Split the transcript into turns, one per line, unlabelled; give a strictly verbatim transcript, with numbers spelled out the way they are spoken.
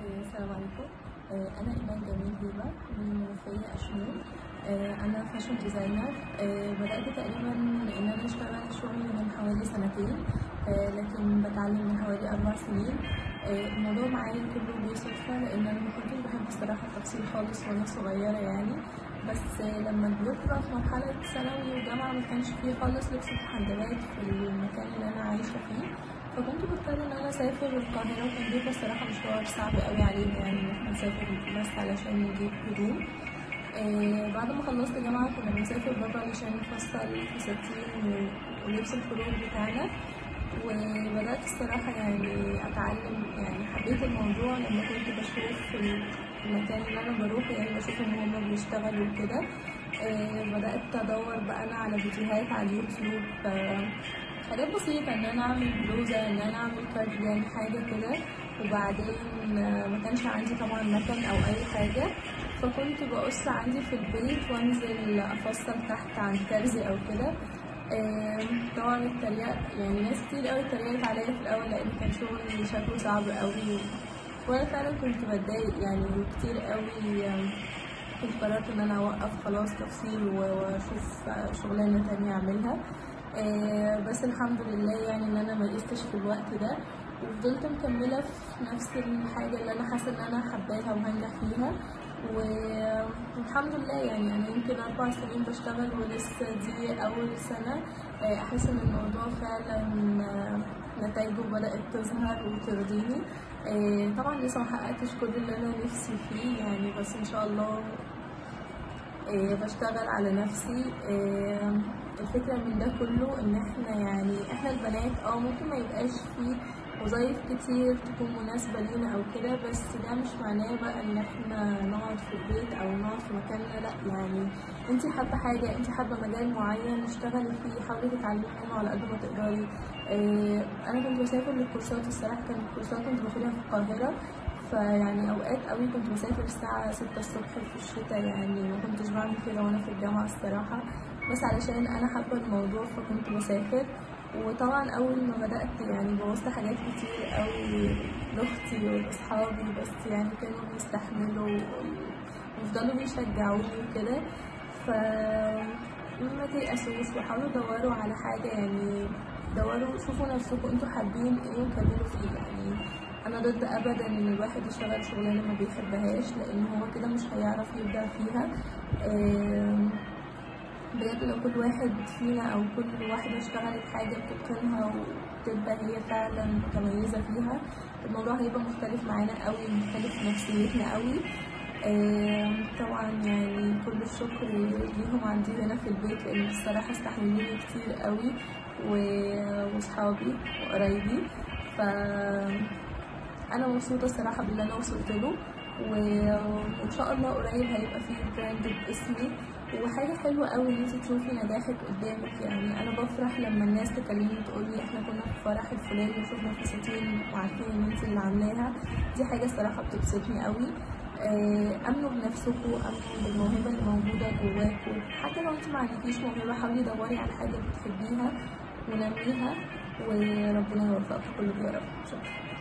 السلام عليكم. أنا إيمان جميل هبة من المنوفية أشمون. أنا فاشن ديزاينر. بدأت تقريبا إن أنا أشتغل شغل من حوالي سنتين، لكن بتعلم من حوالي أربع سنين. الموضوع معايا كله بالصدفة، لأن أنا ما كنتش بحب الصراحة التفصيل خالص وأنا صغيرة يعني. بس لما كبرت بقى في مرحلة ثانوي وجامعة ما كانش فيه خالص لبس محجبات في المكان اللي أنا عايشة فيه، فكنت بضطر ان انا اسافر القاهره، وكان بيبقى الصراحه مشوار صعب قوي علينا يعني ان احنا نسافر بس علشان نجيب هدوم. آه بعد ما خلصت جامعه كنا بنسافر بره علشان نفصل الفساتين ولبس الخروج بتاعنا، وبدات الصراحه يعني اتعلم، يعني حبيت الموضوع لما كنت بشوف في المكان اللي انا بروحه، يعني بشوفهم هما بيشتغلوا وكده. آه بدات ادور بقى انا على فيديوهات على اليوتيوب، آه حاجات بسيطة، ان انا اعمل بلوزة، ان انا اعمل كارديجان، حاجة كده. وبعدين ما كانش عندي طبعا مكان او اي حاجة، فكنت بقص عندي في البيت وانزل افصل تحت عند ترزي او كده. طبعا التريق يعني ناس كتير قوي اتريقت عليا في الاول، لان كان شغلي شكله صعب قوي، وانا فعلا كنت بتضايق يعني كتير قوي. كنت قررت ان انا اوقف خلاص تفصيل واشوف شغلانة تانية اعملها. آه بس الحمد لله يعني ان انا ما قستش في الوقت ده، وفضلت مكمله في نفس الحاجه اللي انا حاسه ان انا حباها وهنجح فيها. والحمد لله يعني انا يمكن اربع سنين بشتغل، ولسه دي اول سنه آه احس ان الموضوع فعلا آه نتائجه بدات تظهر وترضيني. آه طبعا لسه محققتش كل اللي انا نفسي فيه يعني، بس ان شاء الله آه بشتغل على نفسي. آه الفكرة من ده كله ان احنا يعني احنا البنات اه ممكن ما يبقاش فيه وظايف كتير تكون مناسبة لينا او كده، بس ده مش معناه بقى ان احنا نقعد في البيت او نقعد في مكاننا، لا يعني انتي حابة حاجة، انتي حابة مجال معين اشتغلي فيه، حاولي تتعلمي منه على قد ما تقدري. اه انا كنت بسافر للكورسات، الصراحة كانت الكورسات كنت باخدها في القاهرة، فيعني اوقات قوي كنت بسافر الساعة ستة الصبح في الشتاء، يعني ما كنتش بعمل كده وانا في الجامعة الصراحة، بس علشان انا حابه الموضوع فكنت بسافر. وطبعا اول ما بدات يعني بوظت حاجات كتير قوي لاختي ولاصحابي، بس يعني كانوا بيستحملوا ويفضلوا بيشجعوني وكده. ف ما تيأسوش وحاولوا دوروا على حاجه، يعني دوروا شوفوا نفسكم انتوا حابين ايه وكملوا فيه. يعني انا ضد ابدا ان الواحد يشتغل شغلانه ما بيحبهاش، لان هو كده مش هيعرف يبدع فيها. بجد لو كل واحد فينا او كل واحدة اشتغلت حاجة بتتقنها وتبقى هي فعلا متميزة فيها، الموضوع هيبقى مختلف معانا قوي، مختلف في نفسيتنا قوي. آه طبعا يعني كل الشكر ليهم عندي هنا في البيت، لان الصراحة استحملوني كتير قوي، وصحابي وقرايبي. ف انا مبسوطة الصراحة باللي انا وصلت له، وان شاء الله قريب هيبقى فيه براند باسمي، وحاجه حلوه قوي ان انت تشوفي نجاحك قدامك. يعني انا بفرح لما الناس تكلمني تقولي احنا كنا في فرح الفلاني وشفنا فساتين وعارفين ان انت اللي عاملاها، دي حاجه الصراحه بتبسطني قوي. امنوا بنفسكم، امنوا بالموهبه اللي موجوده جواكم، حتى لو انت ما عندكيش موهبه حاولي دوري على حاجه بتحبيها ونميها، وربنا يوفقكم كلكم يا رب. شكرا.